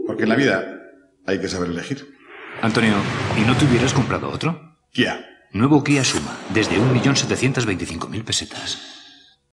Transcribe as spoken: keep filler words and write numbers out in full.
Porque en la vida hay que saber elegir. Antonio, ¿y no te hubieras comprado otro? Kia. Nuevo Kia Suma, desde un millón setecientos veinticinco mil pesetas.